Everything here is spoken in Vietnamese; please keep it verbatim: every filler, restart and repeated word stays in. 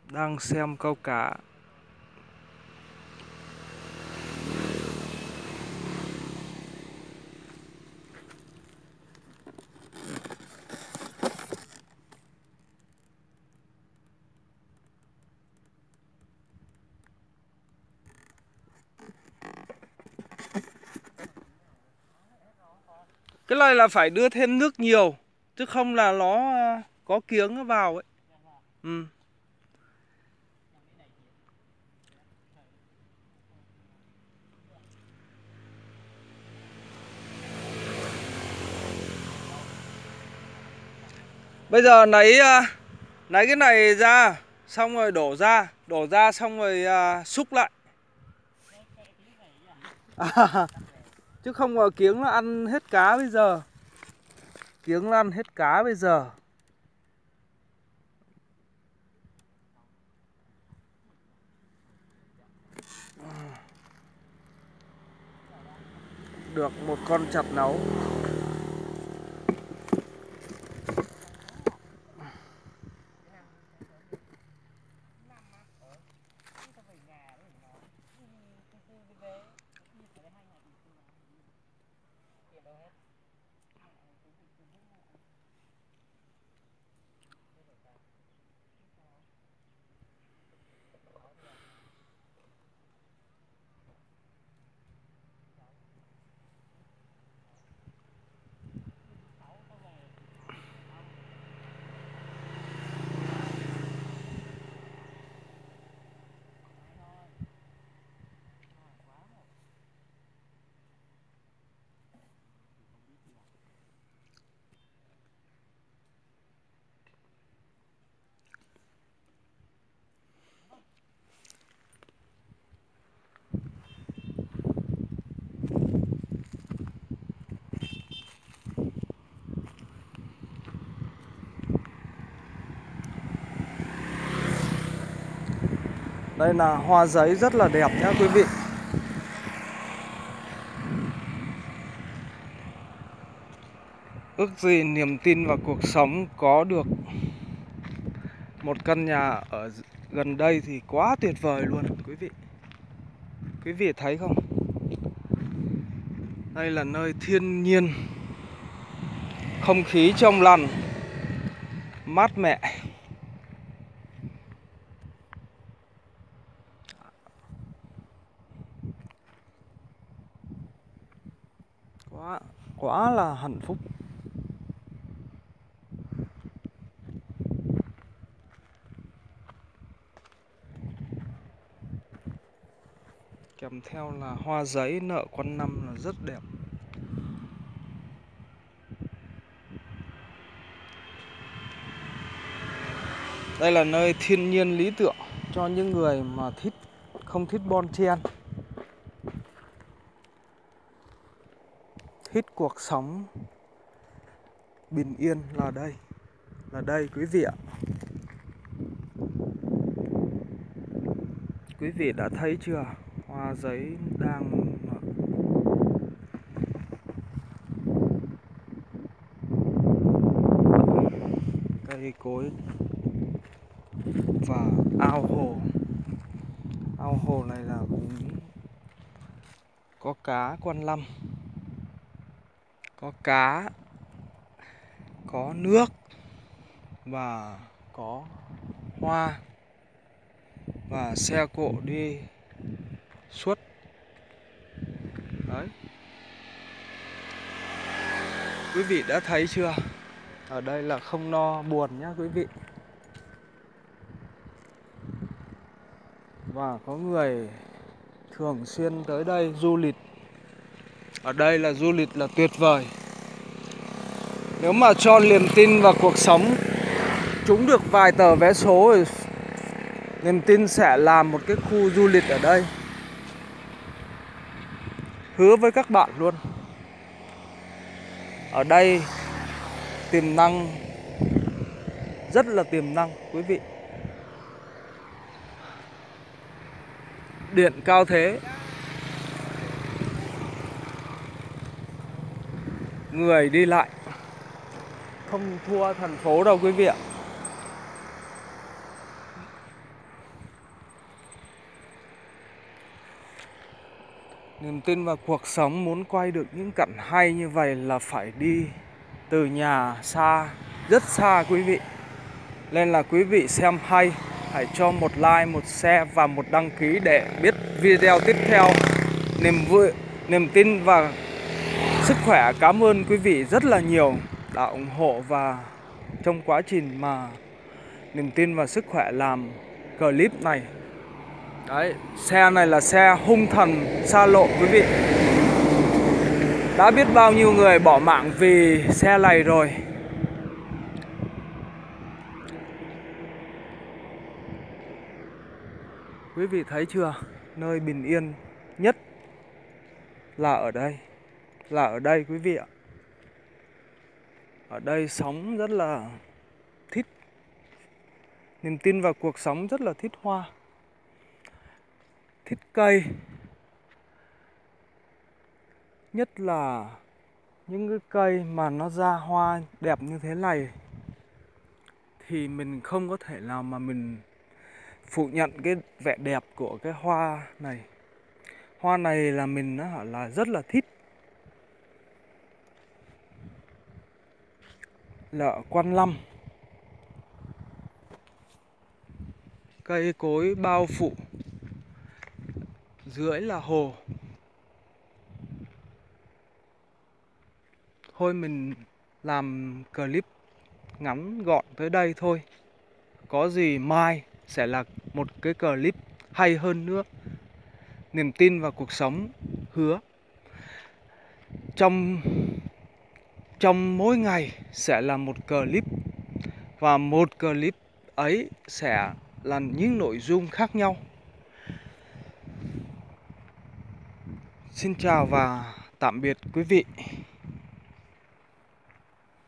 Đang xem câu cá. Cái này là phải đưa thêm nước nhiều, chứ không là nó có kiếng nó vào ấy. Ừ. Bây giờ lấy lấy cái này ra, xong rồi đổ ra, đổ ra xong rồi à, xúc lại. À, chứ không mà kiếng nó ăn hết cá bây giờ. Kiếng nó ăn hết cá bây giờ. Được một con chặt nấu. Đây là hoa giấy rất là đẹp nhá quý vị. Ước gì niềm tin vào cuộc sống có được một căn nhà ở gần đây thì quá tuyệt vời luôn quý vị. Quý vị thấy không? Đây là nơi thiên nhiên, không khí trong lành, mát mẻ. Quá, quá là hạnh phúc. Kèm theo là hoa giấy nợ quanh năm là rất đẹp. Đây là nơi thiên nhiên lý tưởng cho những người mà thích không thích bon chen, thích cuộc sống bình yên là đây. Là đây quý vị ạ. Quý vị đã thấy chưa? Hoa giấy đang nở. Cây cối và ao hồ. Ao hồ này là cũng có cá quanh năm, có cá, có nước và có hoa và xe cộ đi suốt. Đấy. Quý vị đã thấy chưa? Ở đây là không no buồn nhá quý vị. Và có người thường xuyên tới đây du lịch. Ở đây là du lịch là tuyệt vời. Nếu mà cho niềm tin vào cuộc sống, trúng được vài tờ vé số thì niềm tin sẽ làm một cái khu du lịch ở đây. Hứa với các bạn luôn. Ở đây tiềm năng, rất là tiềm năng quý vị. Điện cao thế, người đi lại, không thua thành phố đâu quý vị ạ. Niềm tin vào cuộc sống muốn quay được những cảnh hay như vậy là phải đi từ nhà xa, rất xa quý vị. Nên là quý vị xem hay, hãy cho một like, một share và một đăng ký để biết video tiếp theo. Niềm vui, niềm tin và sức khỏe. Cảm ơn quý vị rất là nhiều đã ủng hộ và trong quá trình mà niềm tin và sức khỏe làm clip này. Đấy, xe này là xe hung thần xa lộ quý vị. Đã biết bao nhiêu người bỏ mạng vì xe này rồi. Quý vị thấy chưa? Nơi bình yên nhất là ở đây. Là ở đây quý vị ạ. Ở đây sống rất là thích. Niềm tin vào cuộc sống rất là thích hoa, thích cây. Nhất là những cái cây mà nó ra hoa đẹp như thế này thì mình không có thể nào mà mình phủ nhận cái vẻ đẹp của cái hoa này. Hoa này là mình nó là rất là thích. Là ở Quan Lâm. Cây cối bao phủ, dưới là hồ. Thôi mình làm clip ngắn gọn tới đây thôi. Có gì mai sẽ là một cái clip hay hơn nữa. Niềm tin vào cuộc sống hứa Trong Trong mỗi ngày sẽ là một clip. Và một clip ấy sẽ là những nội dung khác nhau. Xin chào và tạm biệt quý vị.